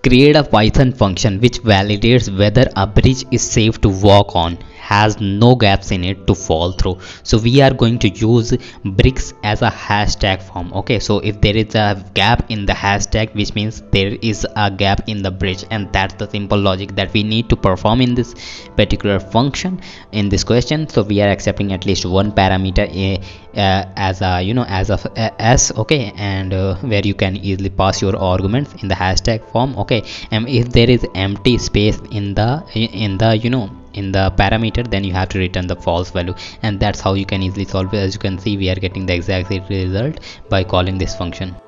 create a Python function which validates whether a bridge is safe to walk on, has no gaps in it to fall through. So we are going to use bricks as a hashtag form. Okay, so if there is a gap in the hashtag, which means there is a gap in the bridge, and that's the simple logic that we need to perform in this particular function in this question. So we are accepting at least one parameter as a as of s. Okay, and where you can easily pass your arguments in the hashtag form. Okay, and if there is empty space in the in the parameter, then you have to return the false value, and that's how you can easily solve it. As you can see, we are getting the exact result by calling this function.